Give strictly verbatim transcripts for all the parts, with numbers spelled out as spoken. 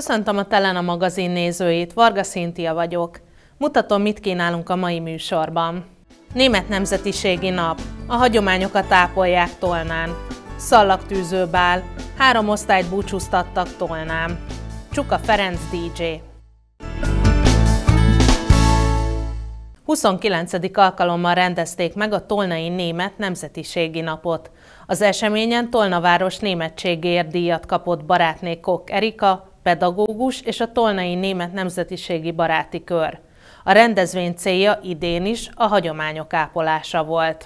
Köszöntöm a Telena magazin nézőit, Varga Szintia vagyok. Mutatom, mit kínálunk a mai műsorban. Német nemzetiségi nap. A hagyományokat ápolják Tolnán. Szallagtűzőbál. Három osztályt búcsúztattak Tolnán. Csuka Ferenc dé dzsé. huszonkilencedik alkalommal rendezték meg a Tolnai Német Nemzetiségi Napot. Az eseményen Tolna város németségéért díjat kapott barátné Koch Erika, pedagógus és a Tolnai Német Nemzetiségi Baráti Kör. A rendezvény célja idén is a hagyományok ápolása volt.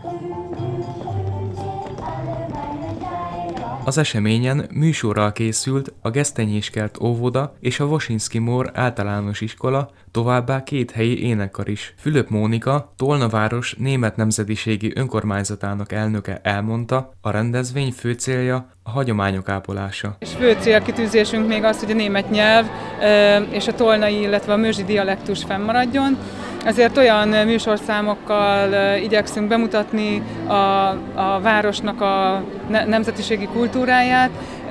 Az eseményen műsorral készült a Gesztenyéskert óvoda és a Wosinski Mór általános iskola, továbbá két helyi énekkar is. Fülöp Mónika, Tolna város német nemzetiségi önkormányzatának elnöke elmondta, a rendezvény fő célja a hagyományok ápolása. És fő célkitűzésünk még az, hogy a német nyelv és a tolnai, illetve a mörzsi dialektus fennmaradjon. Ezért olyan műsorszámokkal igyekszünk bemutatni a, a városnak a nemzetiségi kultúráját,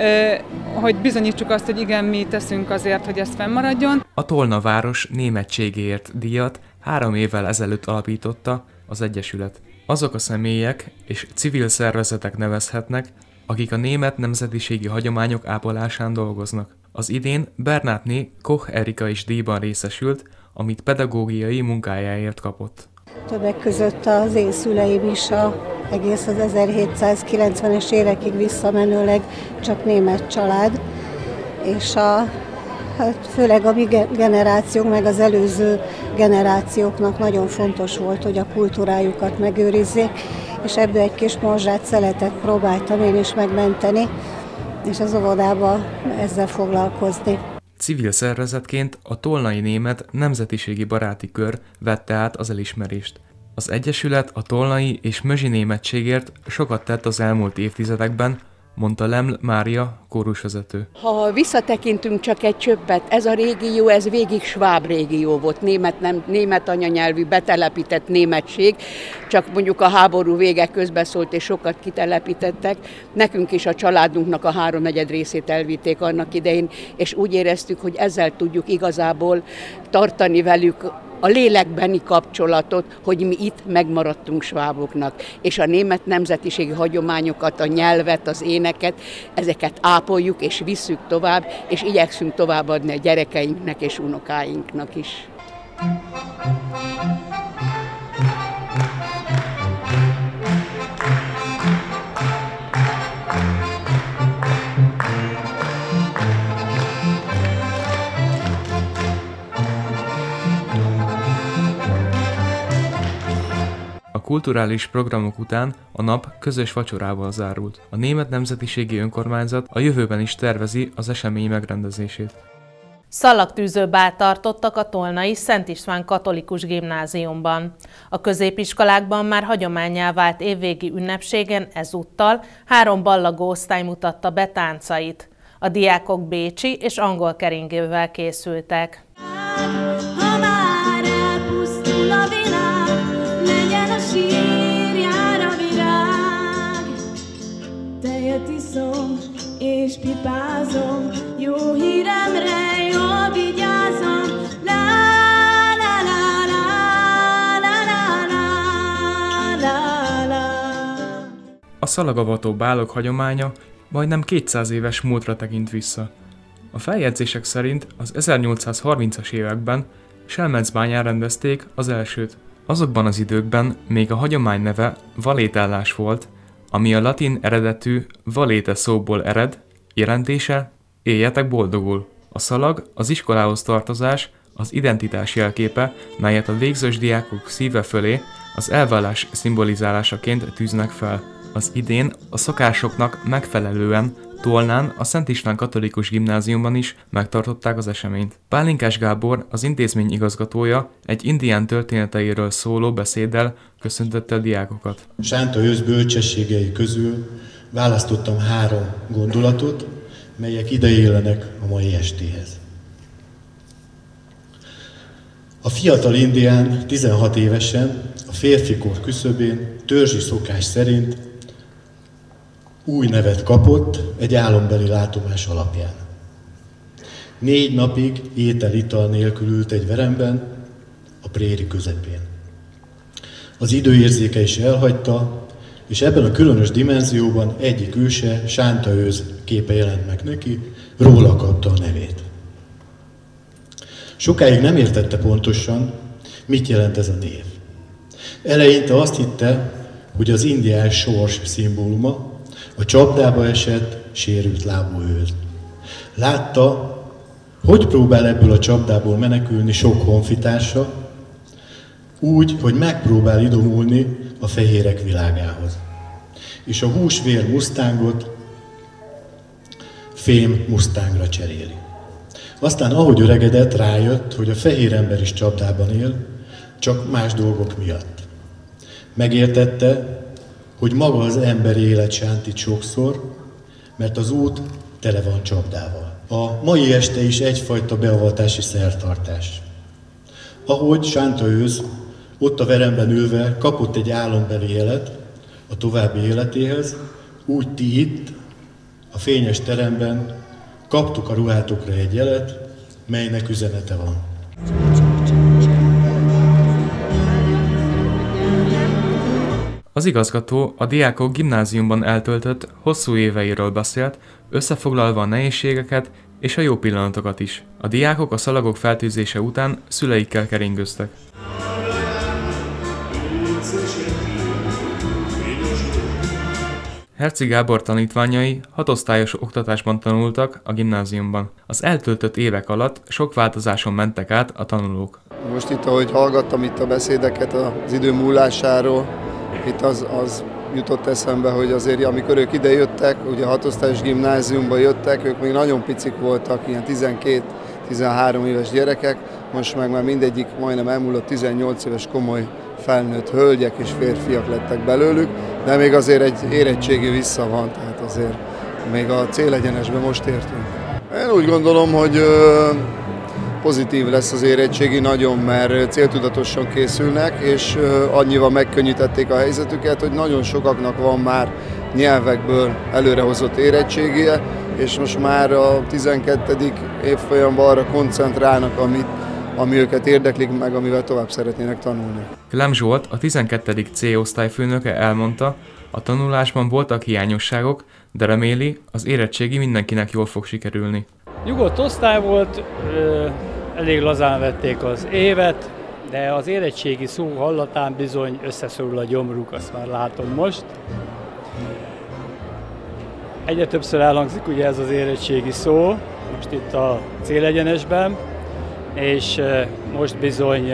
hogy bizonyítsuk azt, hogy igen, mi teszünk azért, hogy ez fennmaradjon. A Tolna város németségéért díjat három évvel ezelőtt alapította az Egyesület. Azok a személyek és civil szervezetek nevezhetnek, akik a német nemzetiségi hagyományok ápolásán dolgoznak. Az idén Bernátné Koch Erika is díjban részesült, amit pedagógiai munkájáért kapott. Többek között az én szüleim is a, egész az ezerhétszázkilencvenes évekig visszamenőleg csak német család, és a, hát főleg a mi generációnk, meg az előző generációknak nagyon fontos volt, hogy a kultúrájukat megőrizzék, és ebből egy kis morzsát, szeletet próbáltam én is megmenteni, és az óvodában ezzel foglalkozni. Civil szervezetként a Tolnai Német Nemzetiségi Baráti Kör vette át az elismerést. Az Egyesület a tolnai és mözsi németségért sokat tett az elmúlt évtizedekben, mondta Leml Mária, kórusvezető. Ha visszatekintünk csak egy csöppet, ez a régió, ez végig sváb régió volt, német, nem, német anyanyelvű, betelepített németség, csak mondjuk a háború vége közbeszólt és sokat kitelepítettek. Nekünk is a családunknak a háromnegyed részét elvitték annak idején, és úgy éreztük, hogy ezzel tudjuk igazából tartani velük a lélekbeni kapcsolatot, hogy mi itt megmaradtunk sváboknak, és a német nemzetiségi hagyományokat, a nyelvet, az éneket, ezeket ápoljuk és visszük tovább, és igyekszünk továbbadni a gyerekeinknek és unokáinknak is. A kulturális programok után a nap közös vacsorával zárult. A Német Nemzetiségi Önkormányzat a jövőben is tervezi az esemény megrendezését. Szallagtűzőbált tartottak a tolnai Szent István Katolikus Gimnáziumban. A középiskolákban már hagyománnyá vált évvégi ünnepségen ezúttal három ballagó osztály mutatta be táncait. A diákok bécsi és angol keringővel készültek. Ha már elpusztul a világ, legyen a sírjára virág. Tejet iszom és pipázom, jó híremre jól vigyázom. La la la la la la la la. A szalagavató bálok hagyománya majdnem kétszáz éves múltra tekint vissza. A feljegyzések szerint az ezernyolcszázharmincas években Selmecbányán rendezték az elsőt. Azokban az időkben még a hagyomány neve valétállás volt, ami a latin eredetű valéte szóból ered, jelentése éljetek boldogul. A szalag az iskolához tartozás, az identitás jelképe, melyet a végzős diákok szíve fölé az elvállás szimbolizálásaként tűznek fel. Az idén a szokásoknak megfelelően Tolnán a Szent István Katolikus Gimnáziumban is megtartották az eseményt. Pálinkás Gábor, az intézmény igazgatója, egy indián történeteiről szóló beszéddel köszöntette a diákokat. Sánta ősz bölcsességei közül választottam három gondolatot, melyek ideillenek a mai estéhez. A fiatal indián tizenhat évesen a férfikor küszöbén törzsi szokás szerint új nevet kapott egy álombeli látomás alapján. Négy napig étel-ital nélkül ült egy veremben, a préri közepén. Az időérzéke is elhagyta, és ebben a különös dimenzióban egyik őse, Sánta Őz képe jelent meg neki, róla kapta a nevét. Sokáig nem értette pontosan, mit jelent ez a név. Eleinte azt hitte, hogy az indiás sors szimbóluma, a csapdába esett, sérült lábú őz. Látta, hogy próbál ebből a csapdából menekülni sok honfitársa, úgy, hogy megpróbál idomulni a fehérek világához. És a húsvér musztángot fém musztángra cseréli. Aztán, ahogy öregedett, rájött, hogy a fehér ember is csapdában él, csak más dolgok miatt. Megértette, hogy maga az emberi élet sántít sokszor, mert az út tele van csapdával. A mai este is egyfajta beavatási szertartás. Ahogy Sánta Őz ott a veremben ülve kapott egy álombeli jelet a további életéhez, úgy ti itt, a fényes teremben kaptuk a ruhátokra egy jelet, melynek üzenete van. Az igazgató a diákok gimnáziumban eltöltött hosszú éveiről beszélt, összefoglalva a nehézségeket és a jó pillanatokat is. A diákok a szalagok feltűzése után szüleikkel keringőztek. Herczy Gábor tanítványai hatosztályos oktatásban tanultak a gimnáziumban. Az eltöltött évek alatt sok változáson mentek át a tanulók. Most itt, ahogy hallgattam itt a beszédeket az idő múlásáról, itt az, az jutott eszembe, hogy azért amikor ők ide jöttek, ugye a hatosztályos gimnáziumba jöttek, ők még nagyon picik voltak, ilyen tizenkét-tizenhárom éves gyerekek, most meg már mindegyik majdnem elmúlott tizennyolc éves komoly felnőtt hölgyek és férfiak lettek belőlük, de még azért egy érettségi vissza van, tehát azért még a célegyenesben most értünk. Én úgy gondolom, hogy pozitív lesz az érettségi nagyon, mert céltudatosan készülnek, és annyival megkönnyítették a helyzetüket, hogy nagyon sokaknak van már nyelvekből előrehozott érettségie, és most már a tizenkettedik évfolyamban arra koncentrálnak, amit, ami őket érdeklik, meg amivel tovább szeretnének tanulni. Klem Zsolt, a tizenkettedik C osztályfőnöke elmondta, a tanulásban voltak hiányosságok, de reméli, az érettségi mindenkinek jól fog sikerülni. Nyugodt osztály volt, elég lazán vették az évet, de az érettségi szó hallatán bizony összeszorul a gyomruk, azt már látom most. Egyre többször elhangzik ugye ez az érettségi szó, most itt a célegyenesben, és most bizony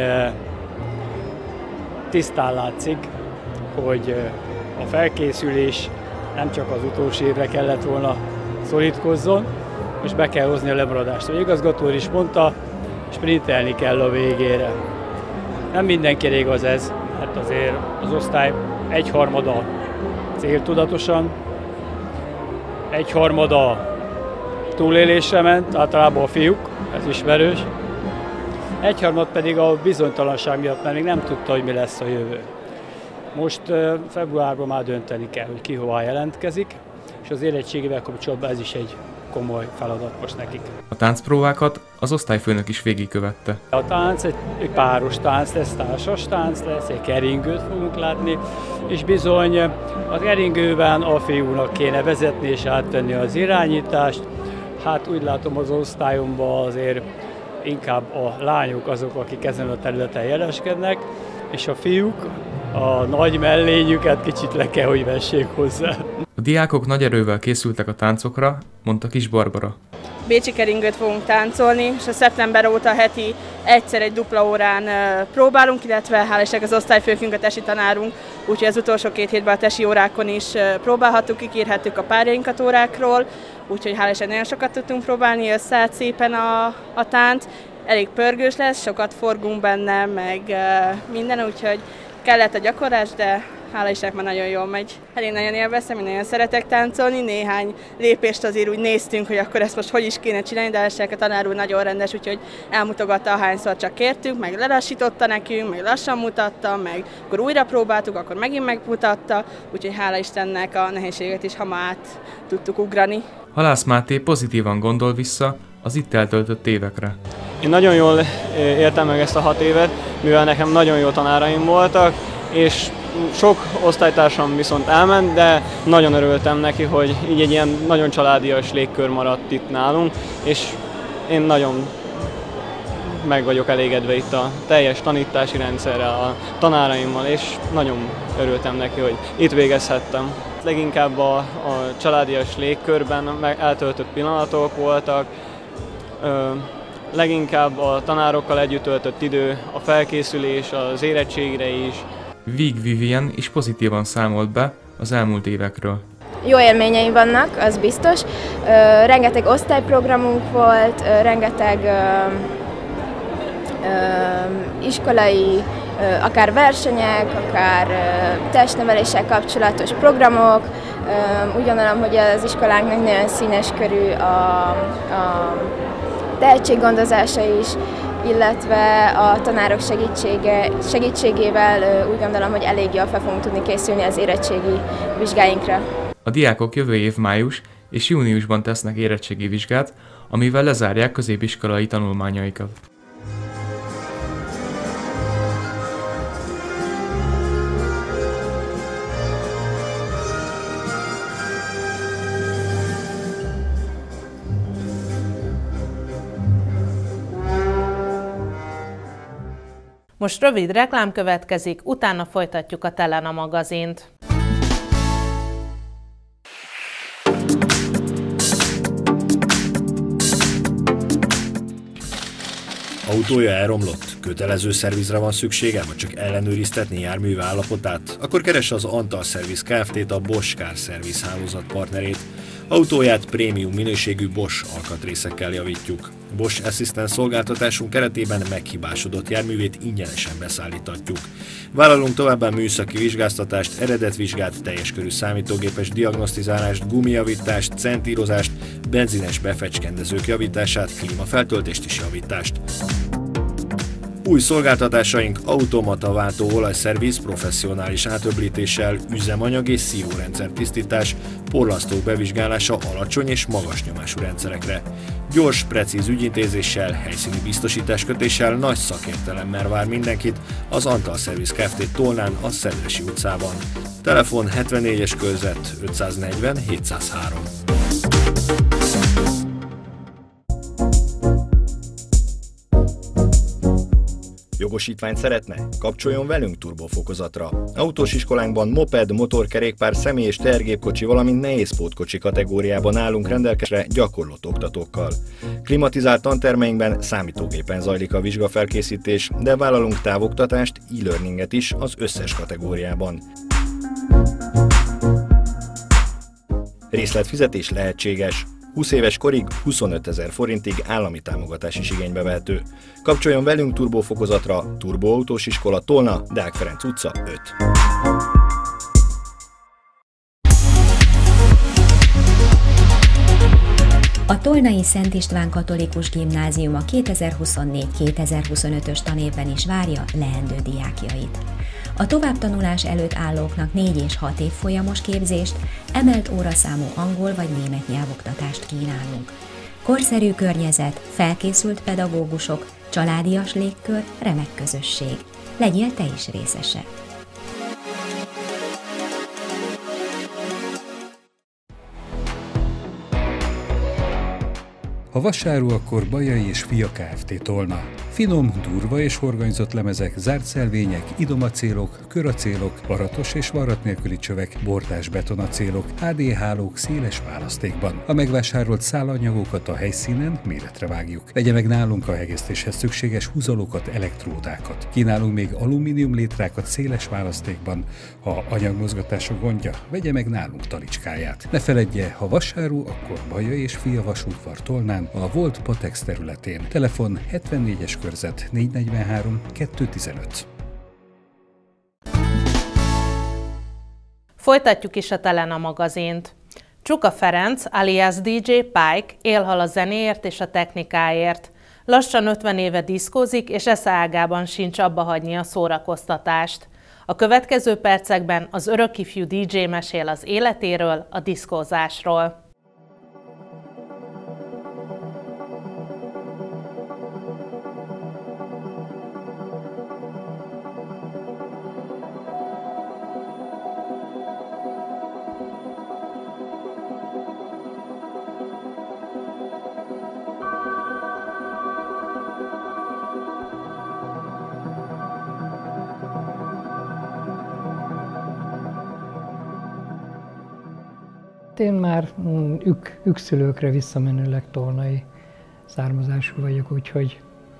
tisztán látszik, hogy a felkészülés nem csak az utolsó évre kellett volna szorítkozzon, most be kell hozni a lemaradást. A igazgató is mondta, sprintelni kell a végére. Nem mindenkire igaz ez, hát azért az osztály egyharmada céltudatosan, egyharmada túlélésre ment, általában a fiúk, ez ismerős, egyharmad pedig a bizonytalanság miatt, mert még nem tudta, hogy mi lesz a jövő. Most februárban már dönteni kell, hogy ki hová jelentkezik, és az érettségével kapcsolatban ez is egy komoly feladat most nekik. A táncpróvákat az osztályfőnök is végigkövette. A tánc egy, egy páros tánc lesz, társas tánc lesz, egy keringőt fogunk látni, és bizony az keringőben a fiúnak kéne vezetni és átvenni az irányítást. Hát úgy látom az osztályomban azért inkább a lányok azok, akik ezen a területen jeleskednek, és a fiúk a nagy mellényüket kicsit le kell, hogy vessék hozzá. A diákok nagy erővel készültek a táncokra, mondta Kis Barbara. Bécsi keringőt fogunk táncolni, és a szeptember óta heti egyszer egy dupla órán próbálunk, illetve hál' Istennek az osztályfőnk, a tesi tanárunk, úgyhogy az utolsó két hétben a tesi órákon is próbálhattuk, kikérhettük a párjainkat órákról, úgyhogy hál' Istennek nagyon sokat tudtunk próbálni, összeállt szépen a, a tánc. Elég pörgős lesz, sokat forgunk benne, meg minden, úgyhogy kellett a gyakorlás, de hála Istennek már nagyon jól megy. Hát én nagyon élveztem, én nagyon szeretek táncolni, néhány lépést azért úgy néztünk, hogy akkor ezt most hogy is kéne csinálni, de a tanár úr nagyon rendes, úgyhogy elmutogatta, ahányszor csak kértünk, meg lelassította nekünk, meg lassan mutatta, meg akkor újra próbáltuk, akkor megint megmutatta, úgyhogy hála Istennek a nehézséget is hamar át tudtuk ugrani. Halász Máté pozitívan gondol vissza az itt eltöltött évekre. Én nagyon jól éltem meg ezt a hat évet, mivel nekem nagyon jó tanáraim voltak, és sok osztálytársam viszont elment, de nagyon örültem neki, hogy így egy ilyen nagyon családias légkör maradt itt nálunk, és én nagyon meg vagyok elégedve itt a teljes tanítási rendszerrel, a tanáraimmal, és nagyon örültem neki, hogy itt végezhettem. Leginkább a, a családias légkörben eltöltött pillanatok voltak, ö, leginkább a tanárokkal együtt töltött idő, a felkészülés, az érettségre is. Víg Vivien is pozitívan számolt be az elmúlt évekről. Jó élményeim vannak, az biztos. Ö, rengeteg osztályprogramunk volt, ö, rengeteg ö, ö, iskolai, ö, akár versenyek, akár ö, testneveléssel kapcsolatos programok. Ö, úgy gondolom, hogy az iskolánknak nagyon színes körű a, a tehetséggondozása is, illetve a tanárok segítsége, segítségével úgy gondolom, hogy elég jól fel fogunk tudni készülni az érettségi vizsgáinkra. A diákok jövő év május és júniusban tesznek érettségi vizsgát, amivel lezárják középiskolai tanulmányaikat. Most rövid reklám következik, utána folytatjuk a Telena magazint. Autója elromlott? Kötelező szervizre van szüksége, vagy csak ellenőriztetni járműve állapotát? Akkor keresse az Antal Service Kft. A Bosch Car Service hálózat partnerét. Autóját prémium minőségű Bosch alkatrészekkel javítjuk. Bosch Assistant szolgáltatásunk keretében meghibásodott járművét ingyenesen beszállítatjuk. Vállalunk továbbá műszaki vizsgáztatást, eredetvizsgát, teljes körű számítógépes diagnosztizálást, gumijavítást, centírozást, benzines befecskendezők javítását, klímafeltöltést és javítást. Új szolgáltatásaink automata váltó olajszerviz professzionális átöblítéssel, üzemanyag és szívórendszer tisztítás, porlasztók bevizsgálása alacsony és magas nyomású rendszerekre. Gyors, precíz ügyintézéssel, helyszíni biztosításkötéssel, nagy szakértelemmel vár mindenkit az Antal Service Kft. Tolnán, a Szedresi utcában. Telefon hetvennégyes körzet ötszáznegyven hétszázhárom. Jogosítványt szeretne? Kapcsoljon velünk turbofokozatra. Autós iskolánkban moped, motorkerékpár, személy- és tehergépkocsi, valamint nehézpótkocsi kategóriában állunk rendelkezésre gyakorlott oktatókkal. Klimatizált tantermeinkben számítógépen zajlik a vizsgafelkészítés, de vállalunk távoktatást, e-learninget is az összes kategóriában. Részletfizetés lehetséges. húsz éves korig huszonötezer forintig állami támogatás is igénybe vehető. Kapcsoljon velünk turbófokozatra, Turboautós Iskola Tolna, Deák Ferenc utca öt. A Tolnai Szent István Katolikus Gimnázium a kétezer-huszonnégy kétezer-huszonötös tanévben is várja leendő diákjait. A továbbtanulás előtt állóknak négy és hat évfolyamos képzést, emelt óraszámú angol vagy német nyelvoktatást kínálunk. Korszerű környezet, felkészült pedagógusok, családias légkör, remek közösség. Legyél te is részese! Ha vasáru, akkor Bajai és Fia Kft. Tolna. Finom, durva és horganyzott lemezek, zárt szelvények, idomacélok, köracélok, varatos és varrat nélküli csövek, bordás betonacélok, há dé hálók széles választékban. A megvásárolt szálanyagokat a helyszínen méretre vágjuk. Vegye meg nálunk a hegesztéshez szükséges húzalókat, elektródákat. Kínálunk még alumínium létrákat széles választékban. Ha anyagmozgatások gondja, vegye meg nálunk talicskáját. Ne feledje, ha vasáru, akkor Bajai és Fia vasútvar Tolnán, a Volt Patex területén. Telefon hetvennégyes körzet négyszáznegyvenhárom kétszáztizenöt. Folytatjuk is a Telena magazint. Csuka Ferenc, alias dé dzsé Pike élhal a zenéért és a technikáért. Lassan ötven éve diszkózik, és esze ágában sincs abba hagyni a szórakoztatást. A következő percekben az örökifjú dé dzsé mesél az életéről, a diszkózásról. Én már ük, ükszülőkre visszamenőleg tolnai származású vagyok, úgyhogy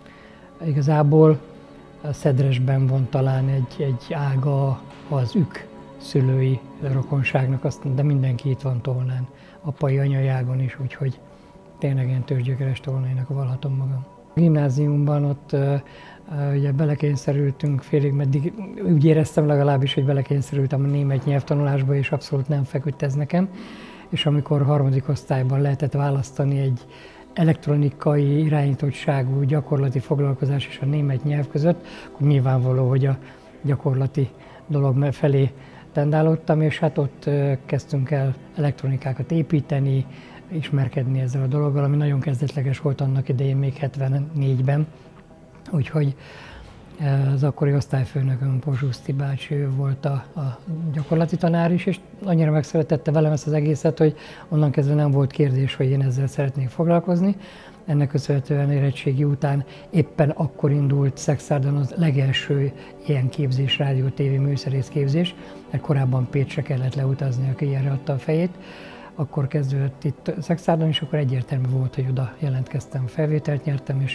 igazából a Szedresben van talán egy, egy ága az ük szülői rokonságnak, de mindenki itt van Tolnán, apai, anyai ágon is, úgyhogy tényleg ilyen törzsgyökeres tolnainak vallhatom magam. A gimnáziumban ott uh, ugye belekényszerültünk félig, meddig úgy éreztem legalábbis, hogy belekényszerültem a német nyelvtanulásba, és abszolút nem feküdt ez nekem. És amikor harmadik osztályban lehetett választani egy elektronikai irányítottságú gyakorlati foglalkozás és a német nyelv között, akkor nyilvánvaló, hogy a gyakorlati dolog felé tendálódtam, és hát ott kezdtünk el elektronikákat építeni, ismerkedni ezzel a dologgal, ami nagyon kezdetleges volt annak idején, még hetvennégyben. Úgyhogy az akkori osztályfőnökön, Pozsuszti bácsi, ő volt a, a gyakorlati tanár is, és annyira megszeretette velem ezt az egészet, hogy onnan kezdve nem volt kérdés, hogy én ezzel szeretnék foglalkozni. Ennek köszönhetően érettségi után éppen akkor indult Szexárdon az legelső ilyen képzés, rádió, tévé, műszerész képzés, mert korábban Pécsre kellett leutazni, aki ilyenre adta a fejét. Akkor kezdődött itt Szexárdon, és akkor egyértelmű volt, hogy oda jelentkeztem, felvételt nyertem, és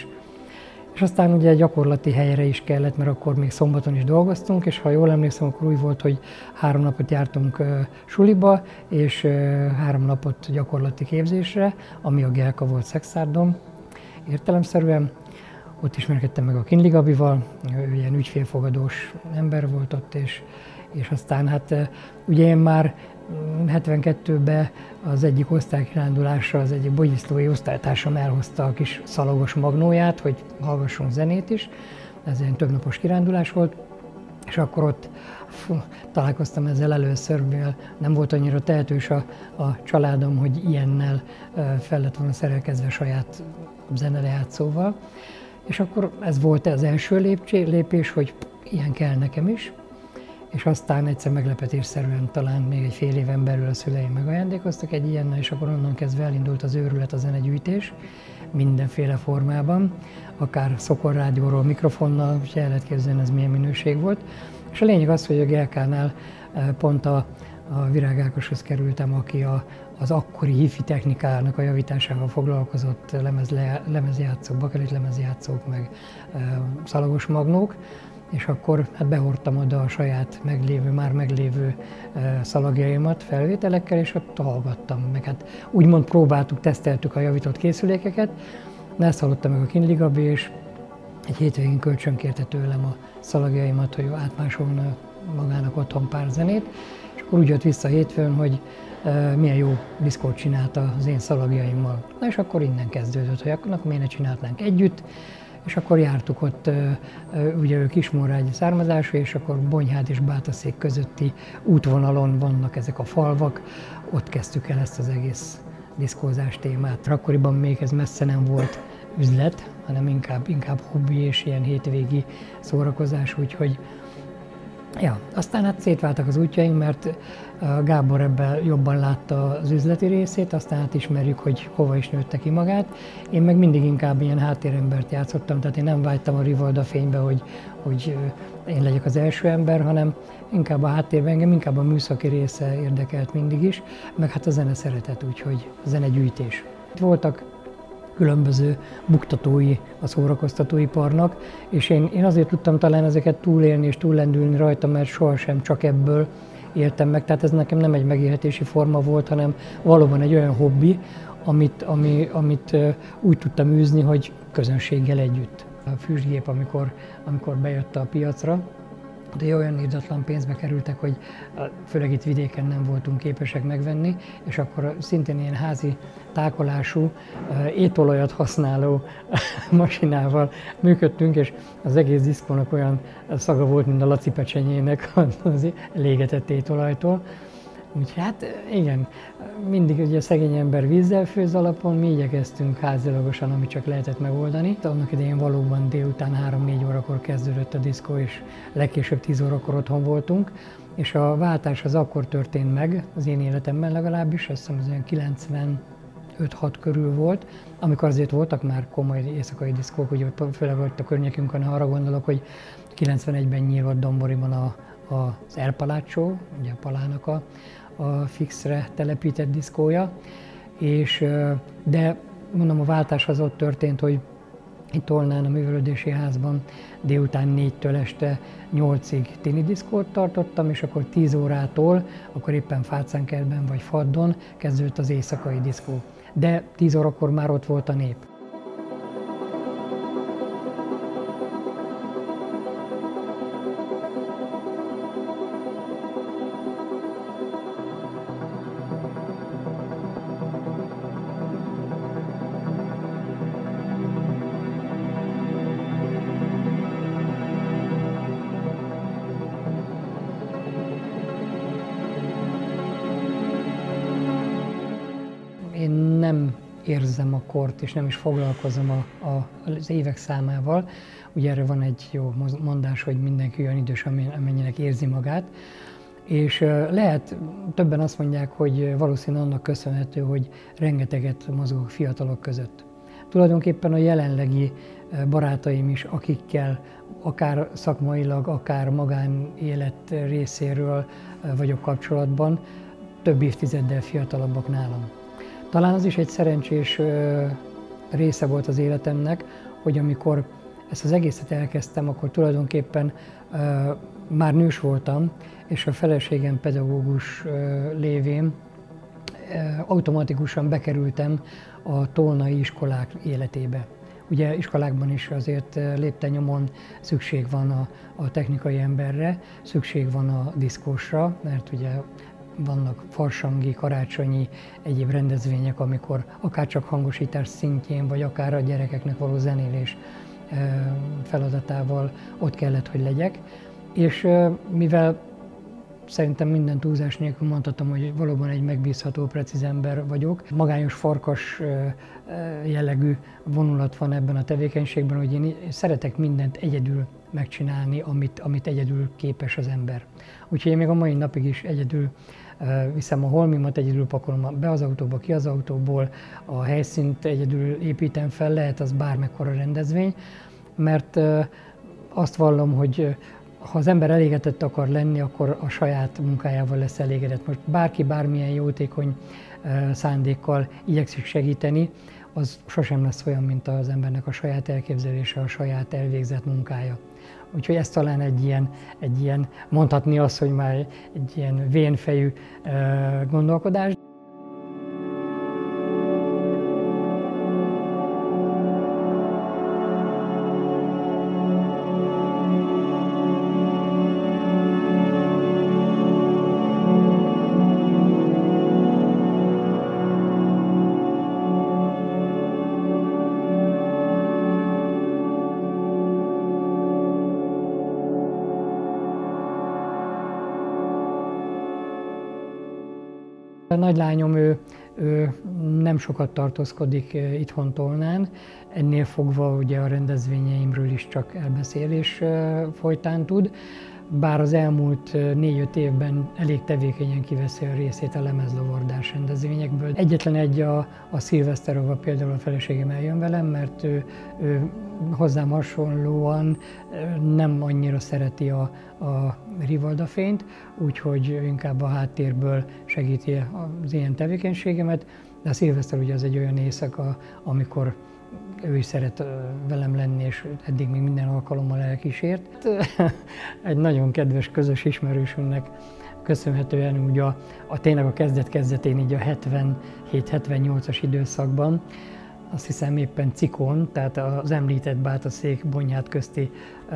És aztán ugye gyakorlati helyre is kellett, mert akkor még szombaton is dolgoztunk, és ha jól emlékszem, akkor úgy volt, hogy három napot jártunk uh, suliba, és uh, három napot gyakorlati képzésre, ami a Gelka volt Szexárdon értelemszerűen. Ott ismerkedtem meg a Kinli Gabival, ő ilyen ügyfélfogadós ember volt ott, és, és aztán hát uh, ugye én már hetvenkettőben az egyik osztálykirándulásra az egyik bogyiszlói osztálytársam elhozta a kis szalagos magnóját, hogy hallgassunk zenét is. Ez egy többnapos kirándulás volt, és akkor ott fú, találkoztam ezzel először, mivel nem volt annyira tehetős a, a családom, hogy ilyennel fel lett volna szerelkezve saját zenelejátszóval. És akkor ez volt az első lépés, hogy ilyen kell nekem is. És aztán egyszer meglepetésszerűen talán még egy fél éven belül a szüleim megajándékoztak egy ilyennel, és akkor onnan kezdve elindult az őrület, a zenegyűjtés mindenféle formában, akár szokorrádióról, mikrofonnal, és el lehet képzelni, ez milyen minőség volt. És a lényeg az, hogy a Gelkánál pont a, a Virág Ákoshoz kerültem, aki a, az akkori hifi technikának a javításával foglalkozott, lemezle, lemezjátszók, bakelit lemezjátszók, meg e, szalagos magnók, és akkor hát behordtam oda a saját meglévő, már meglévő e, szalagjaimat felvételekkel, és ott hallgattam, meg hát úgymond próbáltuk, teszteltük a javított készülékeket, de ezt hallotta meg a Kinli Gabi, és egy hétvégén kölcsönkérte tőlem a szalagjaimat, hogy átmásolna magának otthon pár zenét, és akkor úgy jött vissza hétfőn, hogy e, milyen jó diszkót csinálta az én szalagjaimmal. Na és akkor innen kezdődött, hogy akkor miért ne csinálnánk együtt, és akkor jártuk ott, ugye ő kismórágyi származású, és akkor Bonyhád és Bátaszék közötti útvonalon vannak ezek a falvak, ott kezdtük el ezt az egész diszkózás témát. Akkoriban még ez messze nem volt üzlet, hanem inkább, inkább hobbi és ilyen hétvégi szórakozás, úgyhogy ja, aztán hát szétváltak az útjaink, mert Gábor ebben jobban látta az üzleti részét, aztán hát ismerjük, hogy hova is nőtte ki magát. Én meg mindig inkább ilyen háttérembert játszottam, tehát én nem vágytam a Rivalda fénybe, hogy, hogy én legyek az első ember, hanem inkább a háttérben, engem inkább a műszaki része érdekelt mindig is, meg hát a zene szeretet, úgyhogy a zenegyűjtés. Voltak különböző buktatói a szórakoztatóiparnak, és én, én azért tudtam talán ezeket túlélni és túllendülni rajta, mert sohasem csak ebből éltem meg. Tehát ez nekem nem egy megélhetési forma volt, hanem valóban egy olyan hobbi, amit, ami, amit úgy tudtam űzni, hogy közönséggel együtt. A füstgép, amikor, amikor bejött a piacra, de olyan írdatlan pénzbe kerültek, hogy főleg itt vidéken nem voltunk képesek megvenni, és akkor szintén ilyen házi tákolású, étolajat használó masinával működtünk, és az egész diszkónak olyan szaga volt, mint a Laci pecsenyének az elégetett étolajtól. Úgyhogy hát igen, mindig ugye a szegény ember vízzel főz alapon, mi igyekeztünk házilagosan, amit csak lehetett megoldani. Annak idején valóban délután három-négy órakor kezdődött a diszkó, és legkésőbb tíz órakor otthon voltunk, és a váltás az akkor történt meg, az én életemben legalábbis, azt hiszem az olyan kilencvenöt-hat körül volt, amikor azért voltak már komoly éjszakai diszkók, ugye főleg ott a környékünkön, arra gondolok, hogy kilencvenegyben nyílt Domboriban a az El Palazzo, ugye a Palának a, a fixre telepített diszkója, és, de mondom, a váltás az ott történt, hogy itt Tolnán a művelődési házban délután négytől este nyolcig tini diszkót tartottam, és akkor tíz órától, akkor éppen Fácánkertben vagy Faddon kezdődött az éjszakai diszkó. De tíz órakor már ott volt a nép. Én nem érzem a kort, és nem is foglalkozom a, a, az évek számával. Ugye erre van egy jó mondás, hogy mindenki olyan idős, amennyinek érzi magát. És lehet, többen azt mondják, hogy valószínűleg annak köszönhető, hogy rengeteget mozgok fiatalok között. Tulajdonképpen a jelenlegi barátaim is, akikkel akár szakmailag, akár magánélet részéről vagyok kapcsolatban, több évtizeddel fiatalabbak nálam. Talán az is egy szerencsés része volt az életemnek, hogy amikor ezt az egészet elkezdtem, akkor tulajdonképpen már nős voltam, és a feleségem pedagógus lévén automatikusan bekerültem a tolnai iskolák életébe. Ugye iskolákban is azért lépten-nyomon szükség van a, a technikai emberre, szükség van a diszkósra, mert ugye vannak farsangi, karácsonyi, egyéb rendezvények, amikor akár csak hangosítás szintjén, vagy akár a gyerekeknek való zenélés feladatával ott kellett, hogy legyek. És mivel szerintem minden túlzás nélkül mondhatom, hogy valóban egy megbízható, precíz ember vagyok. Magányos farkas jellegű vonulat van ebben a tevékenységben, hogy én szeretek mindent egyedül megcsinálni, amit, amit egyedül képes az ember. Úgyhogy én még a mai napig is egyedül viszem a holmimat, egyedül pakolom be az autóba, ki az autóból, a helyszínt egyedül építem fel, lehet az bármekkora rendezvény, mert azt vallom, hogy ha az ember elégedett akar lenni, akkor a saját munkájával lesz elégedett. Most bárki bármilyen jótékony szándékkal igyekszik segíteni, az sosem lesz olyan, mint az embernek a saját elképzelése, a saját elvégzett munkája. Úgyhogy ez talán egy ilyen, egy ilyen mondhatni azt, hogy már egy ilyen vénfejű gondolkodás. A nagylányom ő, ő nem sokat tartózkodik itthon Tolnán, ennél fogva ugye a rendezvényeimről is csak elbeszélés folytán tud, bár az elmúlt négy-öt évben elég tevékenyen kiveszi a részét a lemezlovordás rendezvényekből. Egyetlen egy a, a szilveszter, ahol például a feleségem eljön velem, mert ő, ő hozzám hasonlóan nem annyira szereti a, a rivaldafényt, úgyhogy inkább a háttérből segíti az ilyen tevékenységemet, de a szilveszter ugye az egy olyan éjszaka, amikor ő is szeret velem lenni, és eddig még minden alkalommal elkísért. Egy nagyon kedves közös ismerősünknek köszönhetően ugye a, a tényleg a kezdet-kezdetén, így a hetvenhét hetvennyolcas időszakban, azt hiszem éppen Cikón, tehát az említett Bátaszék-Bonyhád közti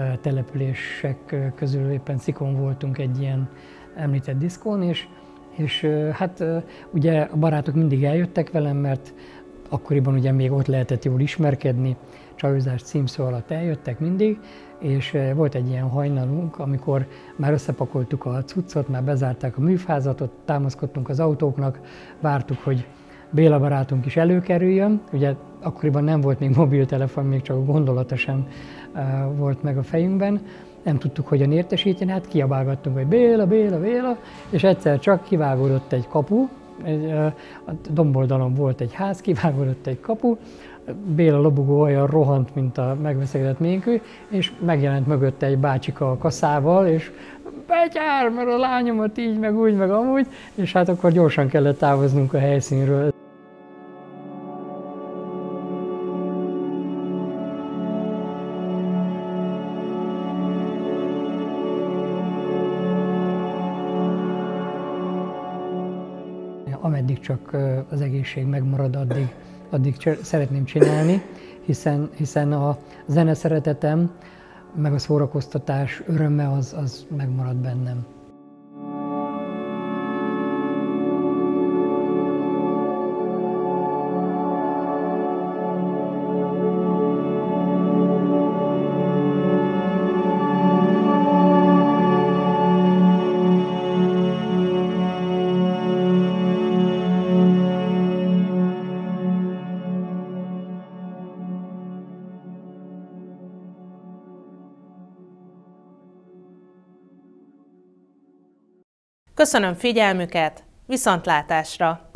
települések közül éppen Cikón voltunk egy ilyen említett diszkón, és, és hát ugye a barátok mindig eljöttek velem, mert akkoriban ugye még ott lehetett jól ismerkedni, csajozás címszó alatt eljöttek mindig, és volt egy ilyen hajnalunk, amikor már összepakoltuk a cuccot, már bezárták a műfázatot, támaszkodtunk az autóknak, vártuk, hogy Béla barátunk is előkerüljön. Ugye akkoriban nem volt még mobiltelefon, még csak a gondolata sem volt meg a fejünkben. Nem tudtuk, hogyan értesíteni, hát kiabálgattunk, hogy Béla, Béla, Béla, és egyszer csak kivágódott egy kapu, egy, a domboldalon volt egy ház, kivágódott egy kapu, Béla lobogó olyan rohant, mint a megveszekedett ménkő, és megjelent mögötte egy bácsika a kaszával, és betyár, mert a lányomat így, meg úgy, meg amúgy, és hát akkor gyorsan kellett távoznunk a helyszínről. Ameddig csak az egészség megmarad, addig, addig szeretném csinálni, hiszen, hiszen a zene szeretetem, meg a szórakoztatás öröme az, az megmarad bennem. Köszönöm figyelmüket, viszontlátásra!